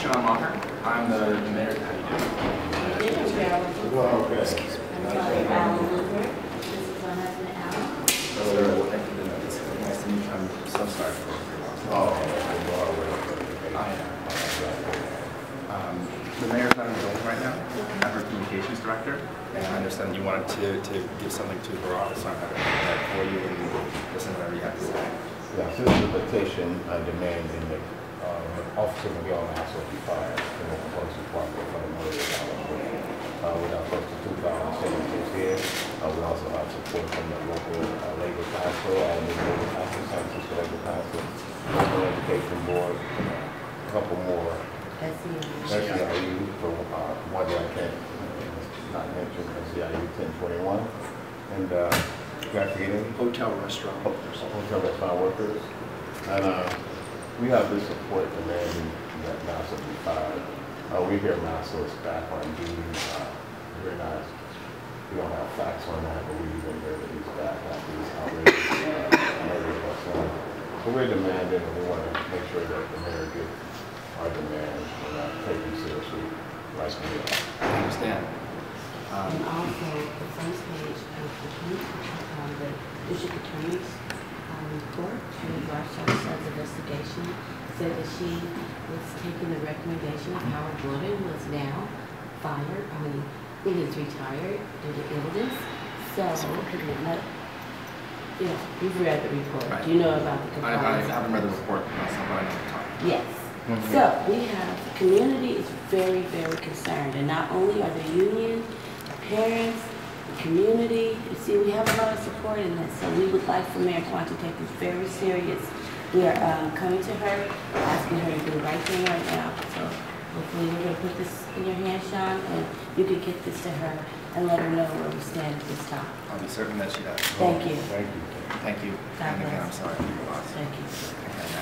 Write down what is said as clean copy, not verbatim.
Sean Maher. I'm the mayor. How do you do? Well, okay. Excuse me. I'm sorry, Alan Luther. This is my husband, Alan. It's nice to meet you. I'm so sorry for your loss. Oh, I am. The mayor's not in the building right now. I'm her communications director, and I understand you wanted to give something to her office. So I'm happy to do that for you and listen to whatever you have to say. yeah, so this is a petition demanding the Officer Miguel Nassau be fired from the police department for the murder of Alan Luther. We have close to 2,000 signatures here. We also have support from the local labor council, new labor council, San Francisco Labor Council, local education board, a couple more. SEIU for one that I can't not mention, SEIU 1021, and Hotel restaurant. hotel restaurant workers. And we have this support demanding that Nassau be fired. We hear Nassau is back on duty. We're not, we don't have facts on that, but we even hear that he's back after these outrageous murders of son. So we're demanding, and we want to make sure that the mayor gets our demands and not taken seriously like we are. I understand. And also, the first page of the district attorney's report, Julie Barshaw's investigation, said that she was taking the recommendation of Howard Gordon, who is now fired, who is retired due to illness. So, you've read the report. Right. Do you know about the I compliance? haven't read the report myself, but I know the topic. Yes. Mhm. So we have, the community is very, very concerned. And not only are the union, the parents, the community, you see, we have a lot of support in this. So we would like for Mayor Kwan to take this very serious. We are coming to her, asking her to do the right thing right now. So hopefully we're going to put this in your hands, Sean, and you can get this to her and let her know where we stand at this time. I'll be certain that she does. Thank you. Thank you. Thank you. God And again, bless. I'm sorry for your loss. Thank you. Okay.